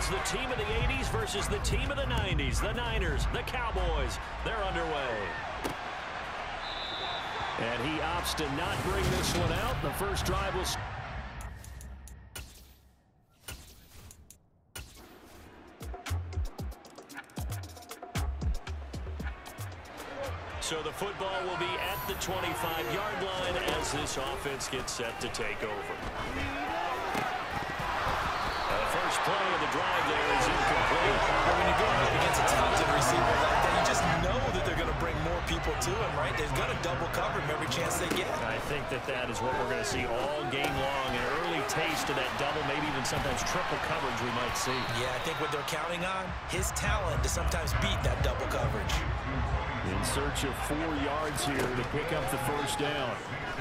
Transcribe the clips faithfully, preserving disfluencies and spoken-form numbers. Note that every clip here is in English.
It's the team of the eighties versus the team of the nineties. The Niners, the Cowboys, they're underway. And he opts to not bring this one out. The first drive will... So the football will be at the twenty-five yard line as this offense gets set to take over. The first play of the drive there is incomplete. When you go up against a talented receiver like that, you just know that they're going to bring more people to him, right? They're going to double cover him every chance they get. I think that that is what we're going to see all game long. An early taste of that double, maybe even sometimes triple coverage we might see. Yeah, I think what they're counting on, his talent to sometimes beat that double coverage. In search of four yards here to pick up the first down.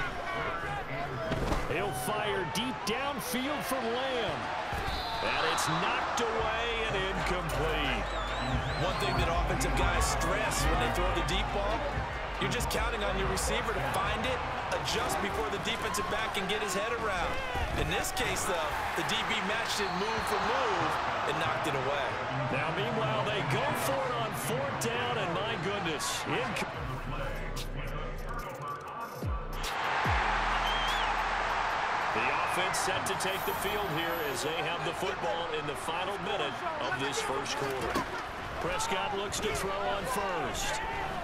He'll fire deep downfield for Lamb. And it's knocked away and incomplete. One thing that offensive guys stress when they throw the deep ball, you're just counting on your receiver to find it, adjust before the defensive back can get his head around. In this case, though, the D B matched it move for move and knocked it away. Now, meanwhile, they go for it on fourth down, and my goodness, incomplete. Offense set to take the field here as they have the football in the final minute of this first quarter. Prescott looks to throw on first.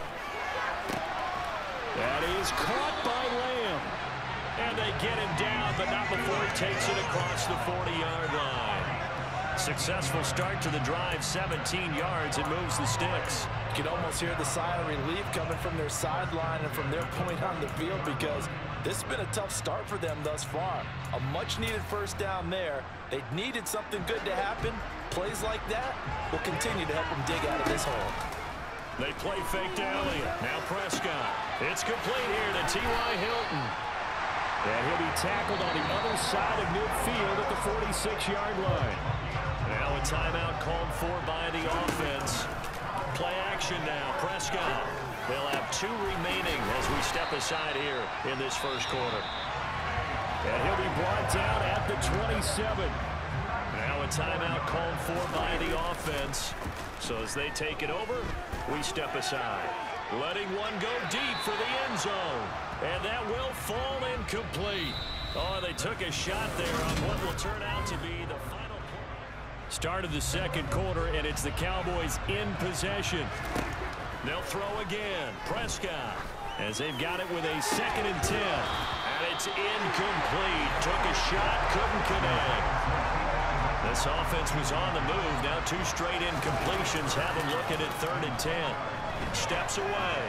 That is caught by Lamb. And they get him down, but not before he takes it across the forty yard line. Successful start to the drive, seventeen yards. It moves the sticks. You can almost hear the sigh of relief coming from their sideline and from their point on the field because this has been a tough start for them thus far. A much-needed first down there. They needed something good to happen. Plays like that will continue to help them dig out of this hole. They play fake to Elliott. Now Prescott. It's complete here to T Y. Hilton. And he'll be tackled on the other side of midfield at the forty-six yard line. Now a timeout called for by the offense. Play action now. Prescott. They'll have two remaining as we step aside here in this first quarter. And he'll be brought down at the twenty-seven. Now a timeout called for by the offense. So as they take it over, we step aside. Letting one go deep for the end zone. And that will fall incomplete. Oh, they took a shot there on what will turn out to be the final play. Start of the second quarter, and it's the Cowboys in possession. They'll throw again. Prescott, as they've got it with a second and ten. And it's incomplete. Took a shot, couldn't connect. This offense was on the move. Now two straight incompletions have them looking at third and ten. Steps away.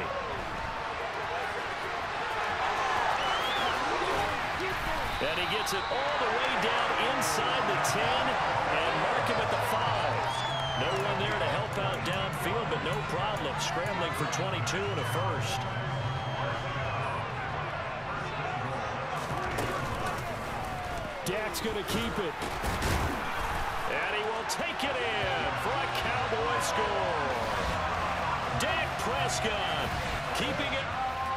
And he gets it all the way down inside the ten and mark him at the five. No one there to help out downfield, but no problem. Scrambling for twenty-two and a first. Dak's going to keep it. And he will take it in for a Cowboy score. Dak Prescott keeping it.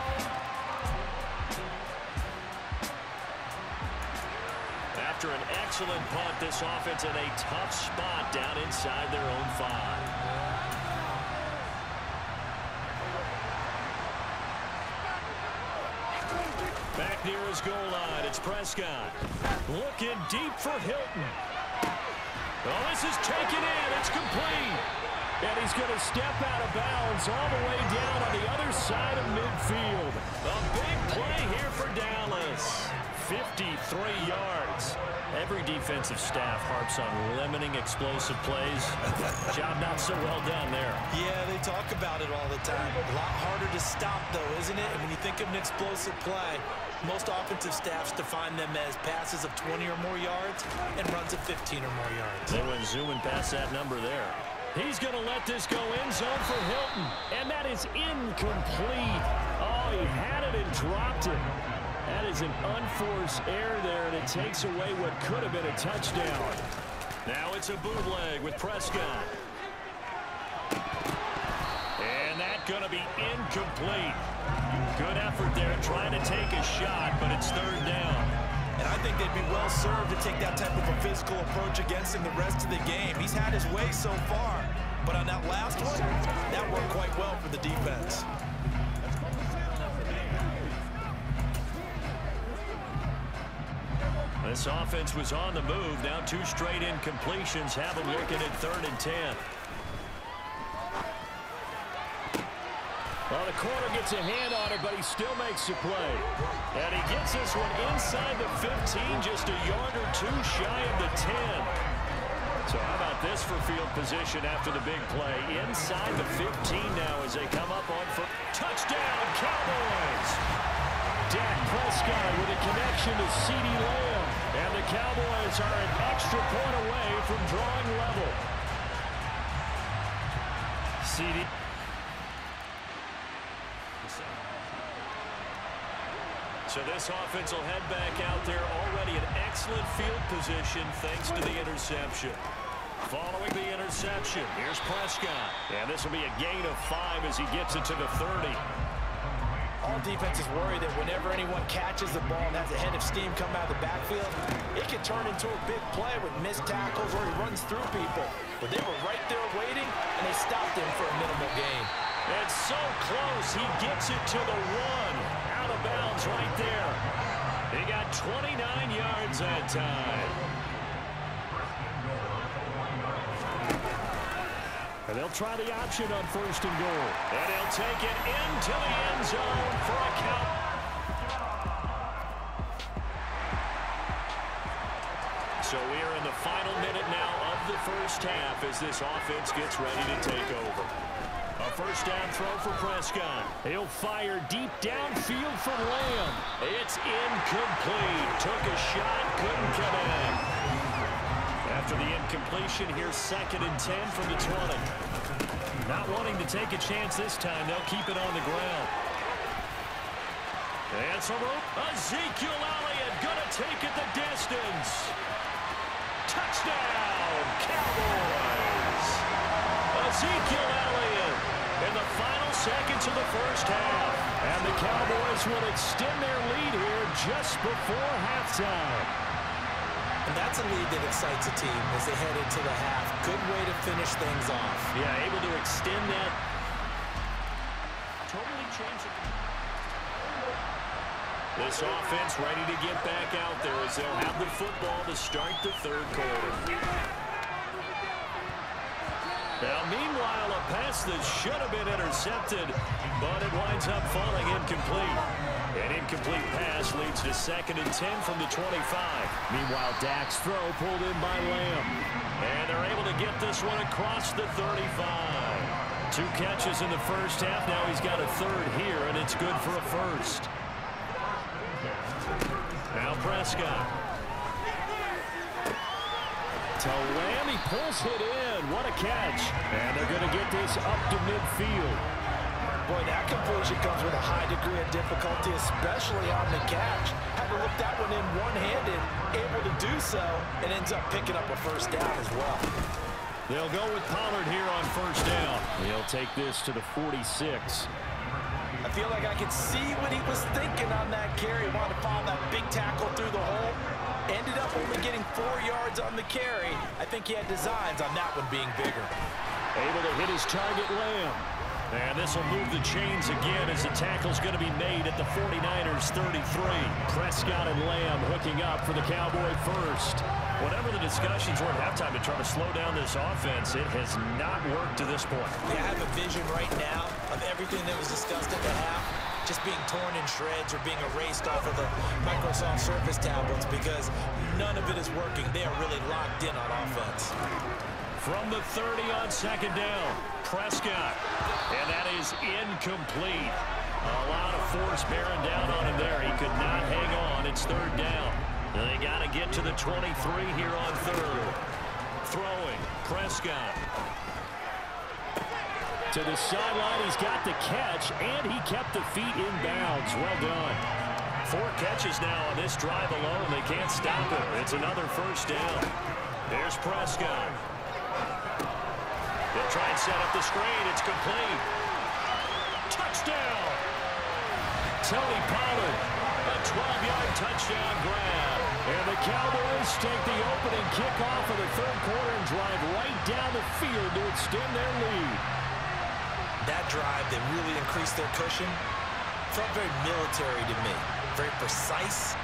After an excellent punt, this offense in a tough spot down inside their own five. Back near his goal line, it's Prescott. Looking deep for Hilton. Oh, this is taken in. It's complete. And he's going to step out of bounds all the way down on the other side of midfield. A big play here for Dallas. fifty-three yards. Every defensive staff harps on limiting explosive plays. Job not so well done there. Yeah, they talk about it all the time. A lot harder to stop, though, isn't it? And when you think of an explosive play, most offensive staffs define them as passes of twenty or more yards and runs of fifteen or more yards. They went zooming past that number there. He's going to let this go end zone for Hilton. And that is incomplete. Oh, he had it and dropped it. That is an unforced error there, and it takes away what could have been a touchdown. Now it's a bootleg with Prescott. And that's going to be incomplete. Good effort there trying to take a shot, but it's third down. And I think they'd be well served to take that type of a physical approach against him the rest of the game. He's had his way so far, but on that last one, that worked quite well for the defense. This offense was on the move. Now two straight incompletions have them looking at third and ten. Well, the corner gets a hand on it, but he still makes the play. And he gets this one inside the fifteen, just a yard or two shy of the ten. So how about this for field position after the big play? Inside the fifteen now as they come up on first. Touchdown, Cowboys! Dak Prescott with a connection to CeeDee Lamb. And the Cowboys are an extra point away from drawing level. CeeDee. So this offense will head back out there, already in excellent field position thanks to the interception. Following the interception, here's Prescott. And this will be a gain of five as he gets it to the thirty. All defenses worry that whenever anyone catches the ball and has a head of steam come out of the backfield, it can turn into a big play with missed tackles or he runs through people. But they were right there waiting, and they stopped him for a minimal gain. It's so close. He gets it to the one. Out of bounds right there. He got twenty-nine yards that time. And they'll try the option on first and goal. And he'll take it into the end zone for a count. So we are in the final minute now of the first half as this offense gets ready to take over. A first down throw for Prescott. He'll fire deep downfield for Lamb. It's incomplete. Took a shot, couldn't come in. After the incompletion, here's second and ten from the twenty. Not wanting to take a chance this time, they'll keep it on the ground. And some room. Ezekiel Elliott gonna take it the distance. Touchdown, Cowboys! Ezekiel Elliott in the final seconds of the first half. And the Cowboys will extend their lead here just before halftime. And that's a lead that excites a team as they head into the half. Good way to finish things off. Yeah, able to extend that. Totally change it. This offense ready to get back out there as they'll have the football to start the third quarter. Now, meanwhile, a pass that should have been intercepted, but it winds up falling incomplete. An incomplete pass leads to second and ten from the twenty-five. Meanwhile, Dak's throw pulled in by Lamb. And they're able to get this one across the thirty-five. Two catches in the first half. Now he's got a third here, and it's good for a first. Now Prescott. To Lamb, he pulls it in. What a catch. And they're going to get this up to midfield. Boy, that completion comes with a high degree of difficulty, especially on the catch. Had to look that one in one-handed, able to do so, and ends up picking up a first down as well. They'll go with Pollard here on first down. He'll take this to the forty-six. I feel like I could see what he was thinking on that carry. Wanted to follow that big tackle through the hole. Ended up only getting four yards on the carry. I think he had designs on that one being bigger. Able to hit his target, Lamb. And this will move the chains again as the tackle's going to be made at the forty-niners thirty-three. Prescott and Lamb hooking up for the Cowboy first. Whatever the discussions were at halftime to try to slow down this offense, it has not worked to this point. Yeah, I have a vision right now of everything that was discussed at the half just being torn in shreds or being erased off of the Microsoft Surface tablets because none of it is working. They are really locked in on offense. From the thirty on second down, Prescott. And that is incomplete. A lot of force bearing down on him there. He could not hang on. It's third down. They got to get to the twenty-three here on third. Throwing, Prescott. To the sideline, he's got the catch, and he kept the feet in bounds. Well done. Four catches now on this drive alone. They can't stop him. It's another first down. There's Prescott. They'll try and set up the screen. It's complete. Touchdown! Tony Pollard, a twelve-yard touchdown grab. And Cowboys take the opening kickoff of the third quarter and drive right down the field to extend their lead. That drive that really increased their cushion felt very military to me. Very precise.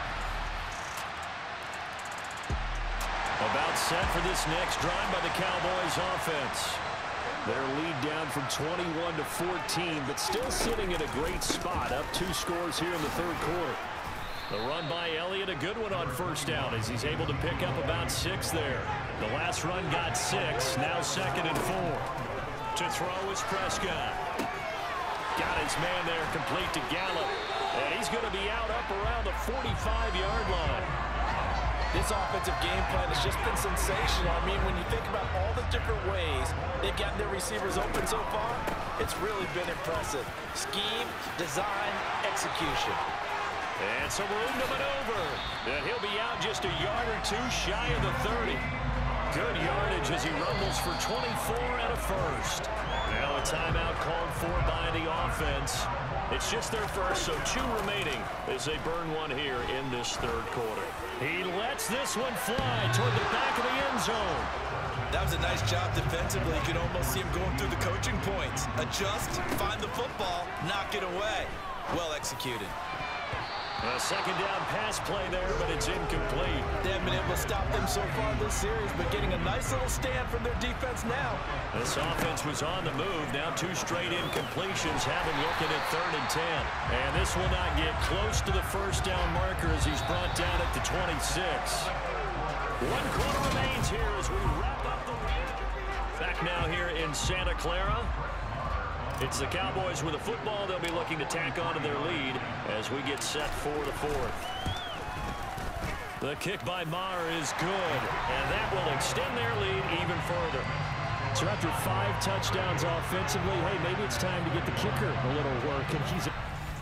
About set for this next drive by the Cowboys offense. Their lead down from twenty-one to fourteen, but still sitting in a great spot. Up two scores here in the third quarter. The run by Elliott, a good one on first down as he's able to pick up about six there. The last run got six, now second and four. To throw is Prescott. Got his man there, complete to Gallup. And he's going to be out up around the forty-five yard line. This offensive game plan has just been sensational. I mean, when you think about all the different ways they've gotten their receivers open so far, it's really been impressive. Scheme, design, execution. And some room to maneuver. And he'll be out just a yard or two shy of the thirty. Good yardage as he rumbles for twenty-four and a first. Now a timeout called for by the offense. It's just their first, so two remaining as they burn one here in this third quarter. He lets this one fly toward the back of the end zone. That was a nice job defensively. You can almost see him going through the coaching points. Adjust, find the football, knock it away. Well executed. A second down pass play there, but it's incomplete. They haven't been able to stop them so far this series, but getting a nice little stand from their defense now. This offense was on the move. Now two straight incompletions have him looking at third and ten. And this will not get close to the first down marker as he's brought down at the twenty-six. One quarter remains here as we wrap up the lead. Back now here in Santa Clara. It's the Cowboys with a football. They'll be looking to tack on to their lead as we get set for the fourth. The kick by Maher is good, and that will extend their lead even further. So after five touchdowns offensively, hey, maybe it's time to get the kicker a little work, and he's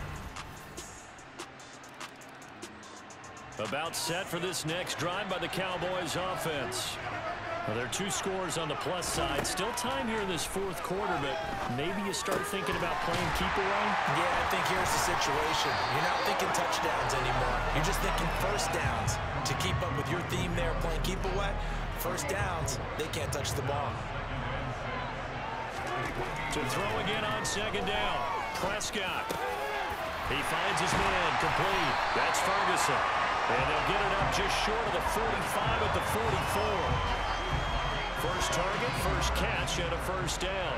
about set for this next drive by the Cowboys offense. Well, there are two scores on the plus side. Still time here in this fourth quarter, but maybe you start thinking about playing keep away? Yeah, I think here's the situation. You're not thinking touchdowns anymore. You're just thinking first downs. To keep up with your theme there, playing keep away, first downs, they can't touch the ball. To throw again on second down, Prescott. He finds his man complete. That's Ferguson. And they'll get it up just short of the forty-five at the forty-four. First target, first catch, and a first down.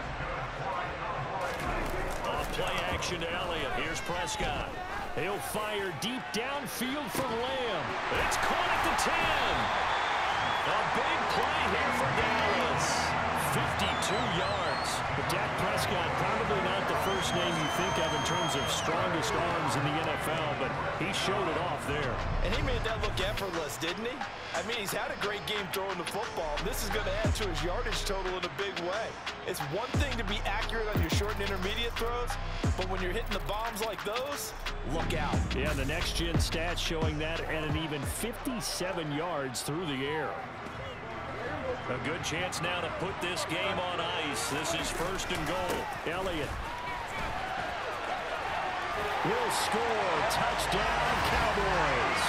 Off play action to Elliott. Here's Prescott. He'll fire deep downfield for Lamb. It's caught at the ten. A big play here for Dallas. fifty-two yards. But Dak Prescott, probably not the first name you think of in terms of strongest arms in the N F L, but he showed it off there. And he made that look effortless, didn't he? I mean, he's had a great game throwing the football. This is going to add to his yardage total in a big way. It's one thing to be accurate on your short and intermediate throws, but when you're hitting the bombs like those, look out. Yeah, the next-gen stats showing that at an even fifty-seven yards through the air. A good chance now to put this game on ice. This is first and goal. Elliott will score. Touchdown, Cowboys.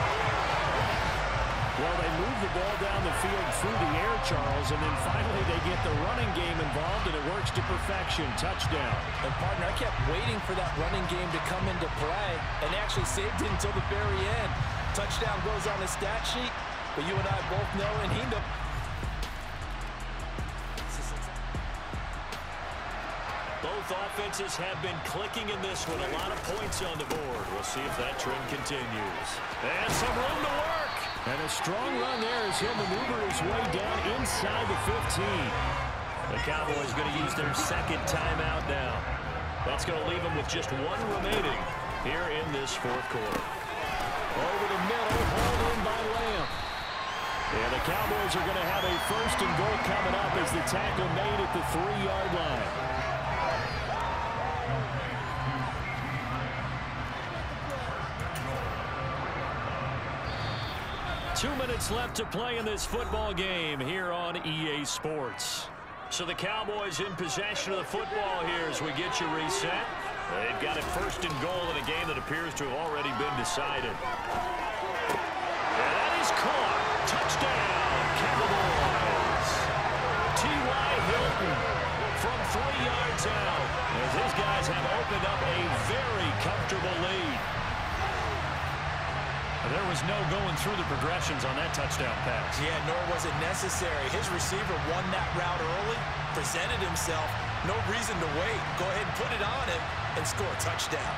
Well, they move the ball down the field through the air, Charles, and then finally they get the running game involved, and it works to perfection. Touchdown. And, partner, I kept waiting for that running game to come into play and actually saved it until the very end. Touchdown goes on the stat sheet, but you and I both know, and he knows. Both offenses have been clicking in this one. A lot of points on the board. We'll see if that trend continues. And some room to work. And a strong run there as he'll maneuver his way down inside the fifteen. The Cowboys going to use their second timeout now. That's going to leave them with just one remaining here in this fourth quarter. Over the middle, hauled in by Lamb. And the Cowboys are going to have a first and goal coming up as the tackle made at the three-yard line. Two minutes left to play in this football game here on E A Sports. So the Cowboys in possession of the football here as we get you reset. They've got it first and goal in a game that appears to have already been decided. And that is There was no going through the progressions on that touchdown pass. Yeah, nor was it necessary. His receiver won that route early, presented himself. No reason to wait. Go ahead and put it on him and score a touchdown.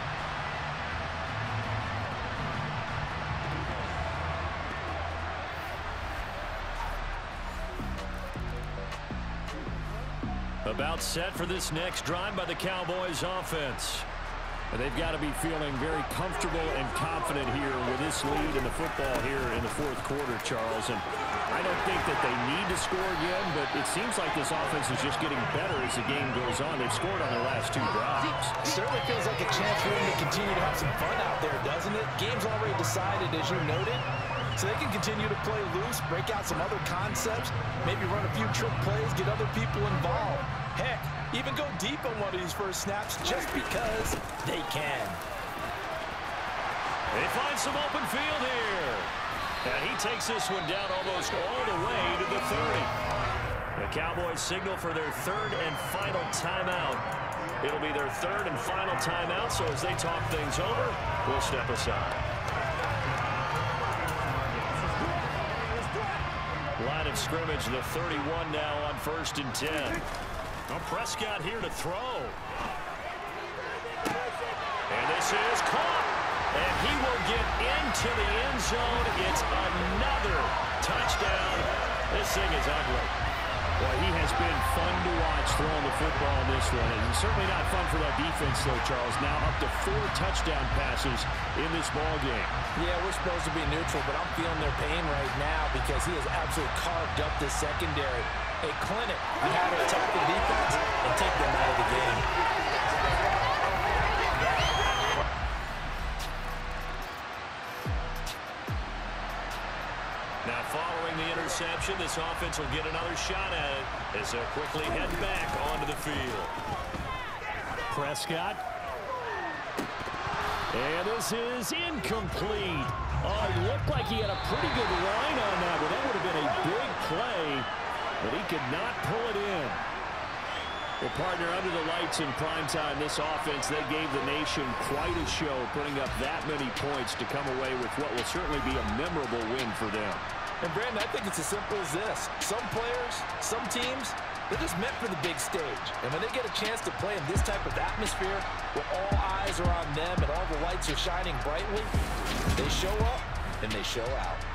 About set for this next drive by the Cowboys offense. They've got to be feeling very comfortable and confident here with this lead in the football here in the fourth quarter, Charles. And I don't think that they need to score again, but it seems like this offense is just getting better as the game goes on. They've scored on their last two drives. Certainly feels like a chance for them to continue to have some fun out there, doesn't it? Game's already decided, as you noted. So they can continue to play loose, break out some other concepts, maybe run a few trick plays, get other people involved. Heck, even go deep on one of these first snaps just because they can. They find some open field here. And he takes this one down almost all the way to the thirty. The Cowboys signal for their third and final timeout. It'll be their third and final timeout, so as they talk things over, we'll step aside. Line of scrimmage, the thirty-one now on first and ten. Well, Prescott here to throw. And this is caught. And he will get into the end zone. It's another touchdown. This thing is ugly. Well, he has been fun to watch throwing the football in this one. And certainly not fun for that defense, though, Charles. Now up to four touchdown passes in this ball game. Yeah, we're supposed to be neutral, but I'm feeling their pain right now because he has absolutely carved up this secondary. A clinic on how to attack the defense and take them out of the game. Now following the interception, this offense will get another shot at it as they'll quickly head back onto the field. Prescott. And this is incomplete. Oh, it looked like he had a pretty good line on that, but that would have been a big play, but he could not pull it in. Well, partner, under the lights in prime time, this offense, they gave the nation quite a show, putting up that many points to come away with what will certainly be a memorable win for them. And, Brandon, I think it's as simple as this. Some players, some teams, they're just meant for the big stage. And when they get a chance to play in this type of atmosphere where all eyes are on them and all the lights are shining brightly, they show up and they show out.